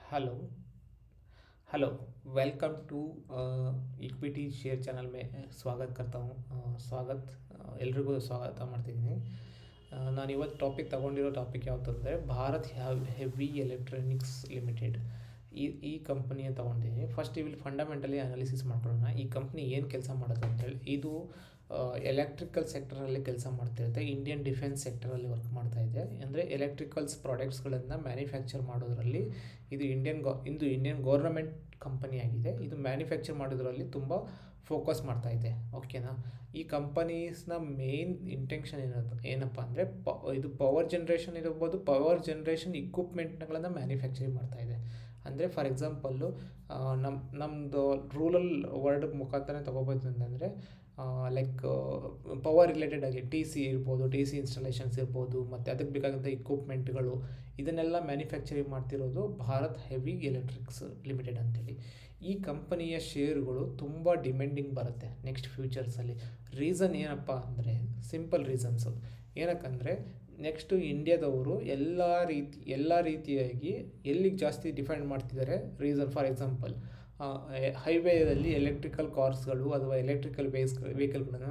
Hello hello welcome to equity share channel में स्वागत करता हूँ स्वागत ಎಲ್ರಿಗೂ ಸ್ವಾಗತ ಮಾಡ್ತಿದ್ದೀನಿ ನಾನು ಇವತ್ತು ತಗೊಂಡಿರೋ ಟಾಪಿಕ್ ಯಾವುದು ಅಂದರೆ ಭಾರತ್ ಹೆವಿ ಎಲೆಕ್ಟ್ರಾನಿಕ್ಸ್ ಲಿಮಿಟೆಡ್ ಈ ಕಂಪನಿಯ ತೊಗೊಂಡಿದ್ದೀನಿ. ಫಸ್ಟ್ ಇಲ್ಲಿ ಫಂಡಮೆಂಟಲಿ ಅನಾಲಿಸಿಸ್ ಮಾಡ್ಕೊಳ್ಳೋಣ. ಈ ಕಂಪ್ನಿ ಏನು ಕೆಲಸ ಮಾಡುತ್ತೆ ಅಂತೇಳಿ. ಇದು ಎಲೆಕ್ಟ್ರಿಕಲ್ ಸೆಕ್ಟರಲ್ಲಿ ಕೆಲಸ ಮಾಡ್ತಿರುತ್ತೆ. ಇಂಡಿಯನ್ ಡಿಫೆನ್ಸ್ ಸೆಕ್ಟರಲ್ಲಿ ವರ್ಕ್ ಮಾಡ್ತಾ ಇದೆ. ಅಂದರೆ ಎಲೆಕ್ಟ್ರಿಕಲ್ಸ್ ಪ್ರಾಡಕ್ಟ್ಸ್ಗಳನ್ನು ಮ್ಯಾನುಫ್ಯಾಕ್ಚರ್ ಮಾಡೋದರಲ್ಲಿ ಇದು ಇಂಡಿಯನ್ ಗೌರ್ನಮೆಂಟ್ ಕಂಪನಿಯಾಗಿದೆ. ಇದು ಮ್ಯಾನುಫ್ಯಾಕ್ಚರ್ ಮಾಡೋದರಲ್ಲಿ ತುಂಬ ಫೋಕಸ್ ಮಾಡ್ತಾ ಇದೆ. ಓಕೆನಾ. ಈ ಕಂಪನೀಸ್ನ ಮೇನ್ ಇಂಟೆನ್ಷನ್ ಏನಪ್ಪ ಅಂದರೆ ಇದು ಪವರ್ ಜನ್ರೇಷನ್ ಇರ್ಬೋದು, ಪವರ್ ಜನ್ರೇಷನ್ ಇಕ್ವಿಪ್ಮೆಂಟ್ಗಳನ್ನು ಮ್ಯಾನುಫ್ಯಾಕ್ಚರಿಂಗ್ ಮಾಡ್ತಾ ಇದೆ. ಅಂದರೆ ಫಾರ್ ಎಕ್ಸಾಂಪಲ್ಲು ನಮ್ಮದು ರೂರಲ್ ವರ್ಡ್ ಮುಖಾಂತರ ತೊಗೋಬೋದು ಅಂತಂದರೆ ಲೈಕ್ ಪವರ್ ರಿಲೇಟೆಡ್ ಆಗಿ ಟಿ ಸಿ ಇರ್ಬೋದು, ಟಿ ಸಿ ಇನ್ಸ್ಟಾಲೇಷನ್ಸ್ ಇರ್ಬೋದು, ಮತ್ತು ಅದಕ್ಕೆ ಬೇಕಾದಂಥ ಇಕ್ವಿಪ್ಮೆಂಟ್ಗಳು ಇದನ್ನೆಲ್ಲ ಮ್ಯಾನುಫ್ಯಾಕ್ಚರಿಂಗ್ ಮಾಡ್ತಿರೋದು ಭಾರತ್ ಹೆವಿ ಎಲೆಕ್ಟ್ರಿಕ್ಸ್ ಲಿಮಿಟೆಡ್ ಅಂತೇಳಿ. ಈ ಕಂಪನಿಯ ಶೇರುಗಳು ತುಂಬ ಡಿಮ್ಯಾಂಡಿಂಗ್ ಬರುತ್ತೆ ನೆಕ್ಸ್ಟ್ ಫ್ಯೂಚರ್ಸಲ್ಲಿ. ರೀಸನ್ ಏನಪ್ಪ ಅಂದರೆ ಸಿಂಪಲ್ ರೀಸನ್ಸು. ಏನಕ್ಕಂದರೆ ನೆಕ್ಸ್ಟು ಇಂಡಿಯಾದವರು ಎಲ್ಲ ರೀತಿಯಾಗಿ ಎಲ್ಲಿಗೆ ಜಾಸ್ತಿ ಡಿಫೆಂಡ್ ಮಾಡ್ತಿದ್ದಾರೆ. ರೀಸನ್ ಫಾರ್ ಎಕ್ಸಾಂಪಲ್ ಹೈವೇದಲ್ಲಿ ಎಲೆಕ್ಟ್ರಿಕಲ್ ಕಾರ್ಸ್ಗಳು ಅಥವಾ ಎಲೆಕ್ಟ್ರಿಕಲ್ ವೆಹಿಕಲ್ಗಳನ್ನು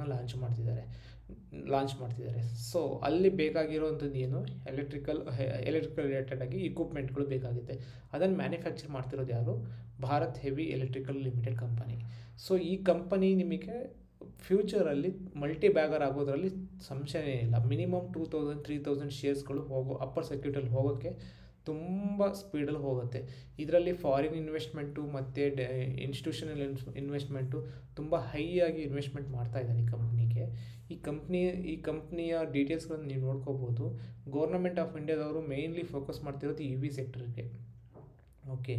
ಲಾಂಚ್ ಮಾಡ್ತಿದ್ದಾರೆ. ಸೊ ಅಲ್ಲಿ ಬೇಕಾಗಿರೋವಂಥದ್ದು ಏನು, ಎಲೆಕ್ಟ್ರಿಕಲ್ ರಿಲೇಟೆಡ್ ಆಗಿ ಇಕ್ವಿಪ್ಮೆಂಟ್ಗಳು ಬೇಕಾಗುತ್ತೆ. ಅದನ್ನು ಮ್ಯಾನುಫ್ಯಾಕ್ಚರ್ ಮಾಡ್ತಿರೋದು ಯಾರು? Bharat heavy electrical limited company. So ಈ ಕಂಪನಿ ನಿಮಗೆ ಫ್ಯೂಚರಲ್ಲಿ ಮಲ್ಟಿ ಬ್ಯಾಗರ್ ಆಗೋದ್ರಲ್ಲಿ ಸಂಶಯನೇ ಇಲ್ಲ. ಮಿನಿಮಮ್ 2000-3000 ಶೇರ್ಸ್ಗಳು ಅಪ್ಪರ್ ಸರ್ಕ್ಯೂಟಲ್ಲಿ ಹೋಗೋಕ್ಕೆ ತುಂಬ ಸ್ಪೀಡಲ್ಲಿ ಹೋಗುತ್ತೆ. ಇದರಲ್ಲಿ ಫಾರಿನ್ ಇನ್ವೆಸ್ಟ್ಮೆಂಟು ಮತ್ತು ಇನ್ಸ್ಟಿಟ್ಯೂಷನಲ್ ಇನ್ವೆಸ್ಟ್ಮೆಂಟು ತುಂಬ ಹೈಯಾಗಿ ಇನ್ವೆಸ್ಟ್ಮೆಂಟ್ ಮಾಡ್ತಾ ಇದ್ದಾರೆ ಈ ಕಂಪ್ನಿಗೆ. ಈ ಕಂಪ್ನಿಯ ಡೀಟೇಲ್ಸ್ಗಳನ್ನು ನೀವು ನೋಡ್ಕೋಬೋದು. ಗೌರ್ನಮೆಂಟ್ ಆಫ್ ಇಂಡಿಯಾದವರು ಮೇಯ್ನ್ಲಿ ಫೋಕಸ್ ಮಾಡ್ತಿರೋದು ಇ ವಿ ಸೆಕ್ಟರ್ಗೆ. ಓಕೆ,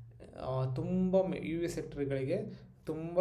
ತುಂಬ ಇ ವಿ ಸೆಕ್ಟರ್ಗಳಿಗೆ ತುಂಬ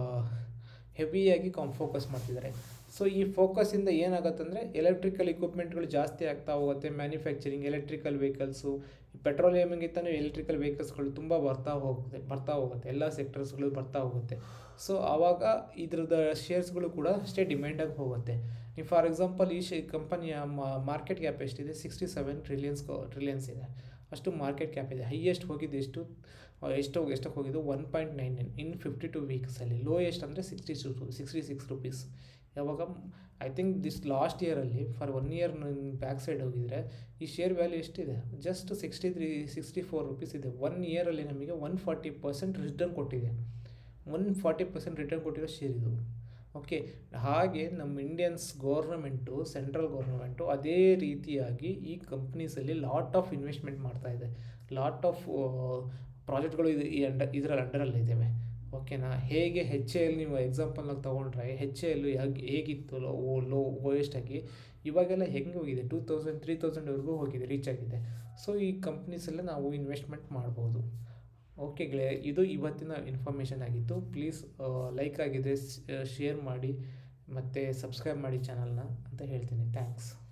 ಹೆವಿಯಾಗಿ ಫೋಕಸ್ ಮಾಡ್ತಿದ್ದಾರೆ. ಸೊ ಈ ಫೋಕಸ್ಸಿಂದ ಏನಾಗುತ್ತೆ ಅಂದರೆ ಎಲೆಕ್ಟ್ರಿಕಲ್ ಇಕ್ವಿಪ್ಮೆಂಟ್ಗಳು ಜಾಸ್ತಿ ಆಗ್ತಾ ಹೋಗುತ್ತೆ. ಮ್ಯಾನುಫ್ಯಾಕ್ಚರಿಂಗ್ ಎಲೆಕ್ಟ್ರಿಕಲ್ ವೆಹಿಕಲ್ಸು, ಪೆಟ್ರೋಲಿಯಮ್ಗಿಂತ ಎಲೆಕ್ಟ್ರಿಕಲ್ ವೆಹಿಕಲ್ಸ್ಗಳು ತುಂಬ ಬರ್ತಾ ಹೋಗುತ್ತೆ. ಎಲ್ಲ ಸೆಕ್ಟರ್ಸ್ಗಳು ಬರ್ತಾ ಹೋಗುತ್ತೆ. ಸೊ ಆವಾಗ ಇದ್ರದ್ದು ಶೇರ್ಸ್ಗಳು ಕೂಡ ಅಷ್ಟೇ ಡಿಮ್ಯಾಂಡಾಗಿ ಹೋಗುತ್ತೆ. ನೀವು ಫಾರ್ ಎಕ್ಸಾಂಪಲ್ ಈ ಕಂಪನಿಯ ಮಾರ್ಕೆಟ್ ಕ್ಯಾಪ್ ಎಷ್ಟಿದೆ? 67 ಟ್ರಿಲಿಯನ್ಸ್ ಇದೆ. ಅಷ್ಟು ಮಾರ್ಕೆಟ್ ಕ್ಯಾಪ್ ಇದೆ. ಹೈಯೆಸ್ಟ್ ಹೋಗಿದ್ದು ಎಷ್ಟಕ್ಕೆ ಹೋಗಿದ್ದು? 1.99 ಇನ್ 52 ವೀಕ್ಸಲ್ಲಿ. ಲೋಯೆಸ್ಟ್ ಅಂದರೆ 66 ರುಪೀಸ್. ಯಾವಾಗ ಐ ಥಿಂಕ್ ಲಾಸ್ಟ್ ಇಯರಲ್ಲಿ ಫಾರ್ 1 ಇಯರ್ ಬ್ಯಾಕ್ ಸೈಡ್ ಹೋಗಿದರೆ ಈ ಶೇರ್ ವ್ಯಾಲ್ಯೂ ಎಷ್ಟಿದೆ? ಜಸ್ಟ್ 64 ರುಪೀಸ್ ಇದೆ. 1 ಇಯರಲ್ಲಿ ನಮಗೆ 140% ರಿಟರ್ನ್ ಕೊಟ್ಟಿದೆ. 140% ರಿಟರ್ನ್ ಕೊಟ್ಟಿರೋ ಶೇರ್ ಇದು. ಓಕೆ, ಹಾಗೆ ನಮ್ಮ ಇಂಡಿಯನ್ಸ್ ಗೌರ್ನಮೆಂಟು, ಸೆಂಟ್ರಲ್ ಗೌರ್ನಮೆಂಟು ಅದೇ ರೀತಿಯಾಗಿ ಈ ಕಂಪ್ನೀಸಲ್ಲಿ ಲಾಟ್ ಆಫ್ ಇನ್ವೆಸ್ಟ್ಮೆಂಟ್ ಮಾಡ್ತಾಯಿದೆ. ಲಾಟ್ ಆಫ್ ಪ್ರಾಜೆಕ್ಟ್ಗಳು ಇದರಲ್ಲಿ ಅಂಡರಲ್ಲಿದ್ದಾವೆ. ಓಕೆನಾ. ಹೇಗೆ HAL ನೀವು ಎಕ್ಸಾಂಪಲ್ನಾಗ ತೊಗೊಂಡ್ರೆ HAL ಹೇಗಿತ್ತು ಲೋಯೆಸ್ಟ್ ಆಗಿ, ಇವಾಗೆಲ್ಲ ಹೆಂಗೆ ಹೋಗಿದೆ? 2000-3000ವರೆಗೂ ಹೋಗಿದೆ, ರೀಚ್ ಆಗಿದೆ. ಸೊ ಈ ಕಂಪ್ನೀಸಲ್ಲೇ ನಾವು ಇನ್ವೆಸ್ಟ್ಮೆಂಟ್ ಮಾಡ್ಬೋದು. ಓಕೆ ಗೆಳೆಯ, ಇದು ಇವತ್ತಿನ ಇನ್ಫಾರ್ಮೇಷನ್ ಆಗಿತ್ತು. ಪ್ಲೀಸ್ ಲೈಕ್ ಆಗಿದ್ರೆ ಶೇರ್ ಮಾಡಿ ಮತ್ತು ಸಬ್ಸ್ಕ್ರೈಬ್ ಮಾಡಿ ಚಾನಲ್ನ ಅಂತ ಹೇಳ್ತೀನಿ. ಥ್ಯಾಂಕ್ಸ್.